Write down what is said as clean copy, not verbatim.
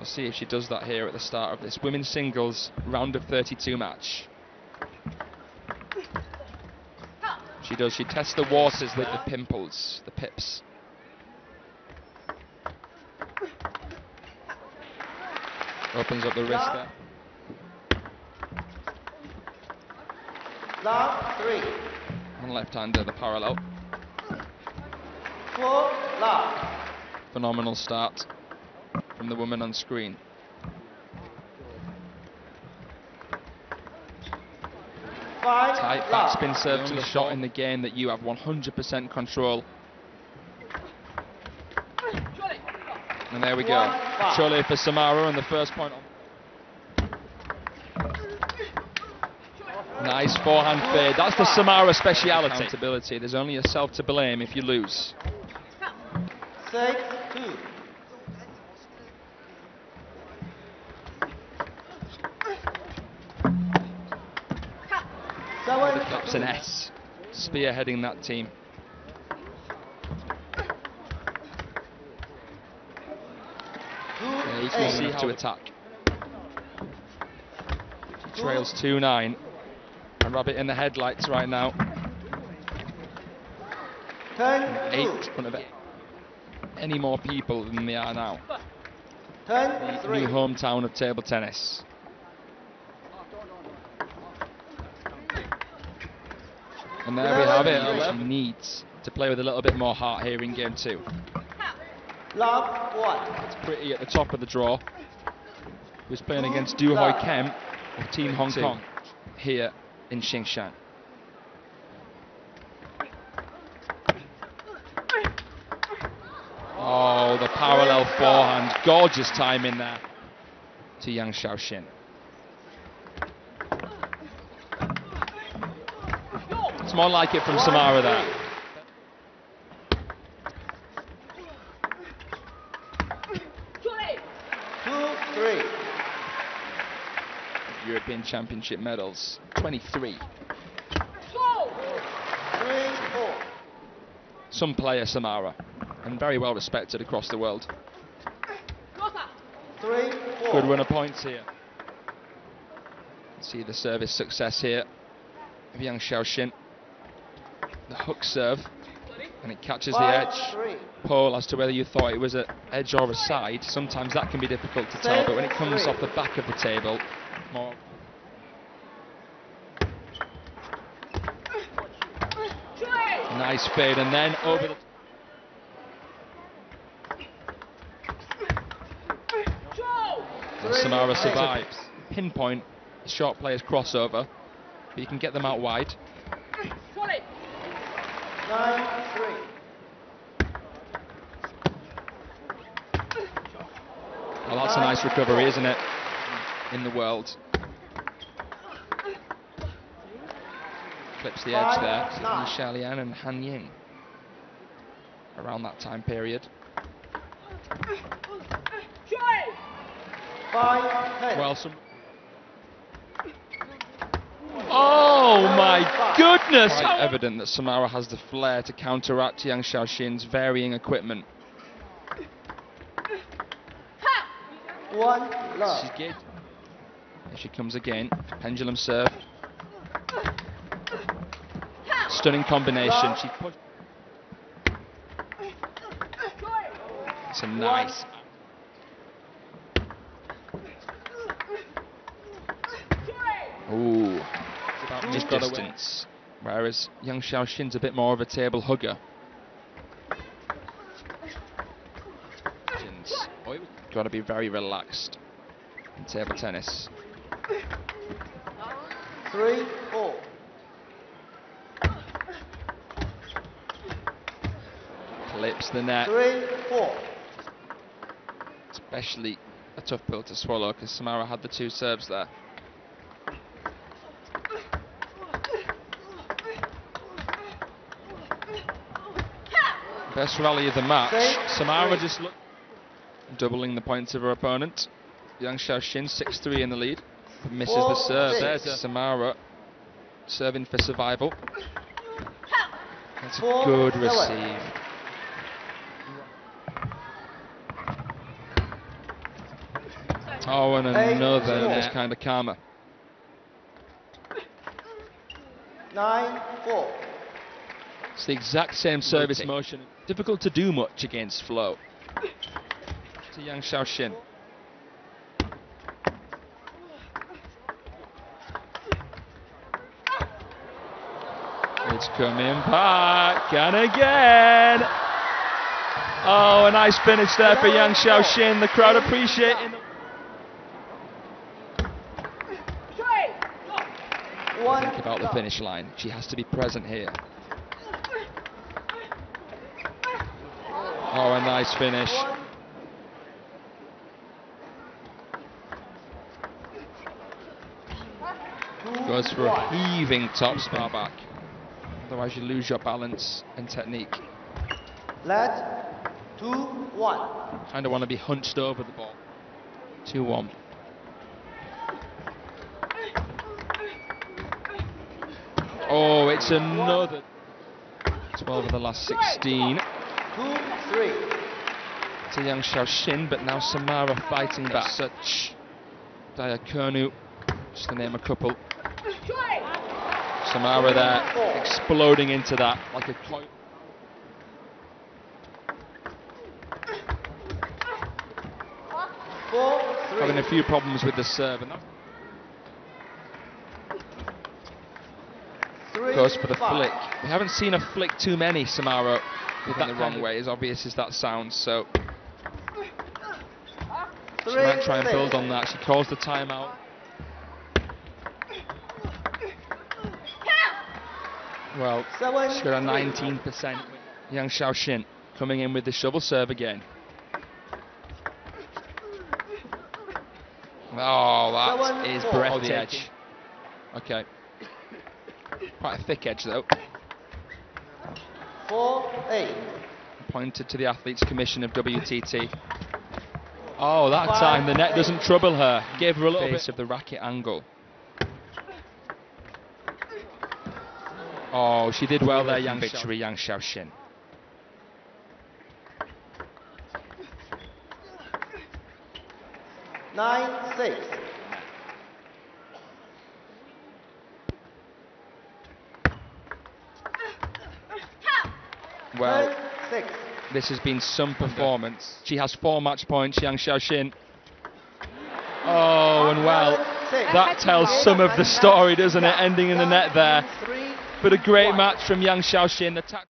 We'll see if she does that here at the start of this women's singles round of 32 match. She does. She tests the waters with the pimples, the pips. Opens up the wrist there. Love 3. And left-hander, the parallel. 4 love. Phenomenal start from the woman on screen. Tight backspin serve to the shot in the game that you have 100% control. And there we go. Chole for Samara and the first point. Nice forehand fade. That's the Samara speciality. Accountability. There's only yourself to blame if you lose. 6-2. That's an S. Spearheading that team. Yeah, you can see how to attack. She trails 2-9. A rabbit in the headlights right now. 8 in front of any more people than they are now. The new hometown of table tennis. And there we have it. She needs to play with a little bit more heart here in game 2. Love 1. It's pretty at the top of the draw. Who's playing against Du Hoi Kem of Team Hong Kong here in Xingshan. Oh, the parallel forehand. Gorgeous timing there to Yang Xiaoxin. It's more like it from Samara there. European Championship medals, 23. 3-4. Some player, Samara, and very well respected across the world. 3-4. Good run of points here. See the service success here of Yang Xiaoxin. The hook serve, and it catches the edge. Paul, as to whether you thought it was an edge or a side, sometimes that can be difficult to tell, but when it comes off the back of the table, more. Nice fade, and then over the... And Samara survives. Pinpoint the short player's crossover, but you can get them out wide. 9-3. Well, that's a nice recovery, isn't it? In the world. Clips the edge there. So Li Xiaolian and Han Ying around that time period. 5-10. Well, oh my goodness! Quite evident that Samara has the flair to counteract Yang Xiaoxin's varying equipment. 1 love. She's good. Here she comes again. Pendulum serve. Stunning combination. She pushed. It's a nice. Ooh. About mid-distance. Whereas Yang Xiaoxin's a bit more of a table hugger. Got to be very relaxed in table tennis. 3-4. Clips the net. 3-4. Especially a tough pill to swallow because Samara had the 2 serves there. Best rally of the match. Samara just looked doubling the points of her opponent. Yang Xiaoxin 6-3 in the lead. But misses the serve. There's Samara serving for survival. That's a good receive. Oh, and another 8-4. net kind of karma. 9-4. It's the exact same service motion. Difficult to do much against flow. To Yang Xiaoxin. It's coming back, and again. Oh, a nice finish there for Yang Xiaoxin. The crowd appreciating. Think about the finish line. She has to be present here. Oh, a nice finish. Goes for a heaving top spin back. Otherwise you lose your balance and technique. Let 2-1. Kind of want to be hunched over the ball. 2-1. Oh, it's another 12 of the last 16. 2-3. To Yang Xiaoxin, but now Samara fighting back. Such Diakonou, just to name a couple. Samara there, exploding into that like a coin. Having a few problems with the serve, and that goes for the flick. We haven't seen a flick too many, Samara, with that the wrong way, as obvious as that sounds, so she might try and build on that. She calls the timeout. Well, she's got a 19%. Yang Xiaoxin coming in with the shovel serve again. Oh, that is breathtaking. The edge. Okay. Quite a thick edge, though. 4-8. Pointed to the Athletes Commission of WTT. Oh, that time the net doesn't trouble her. Gave her a little bit of the racket angle. Oh, she did well there, Yang Xiaoxin. Nine-6. Well, 6. This has been some performance. She has 4 match points, Yang Xiaoxin. Oh, and well, that tells some of the story, doesn't it? Ending in the net there. But a great match from Yang Xiaoxin.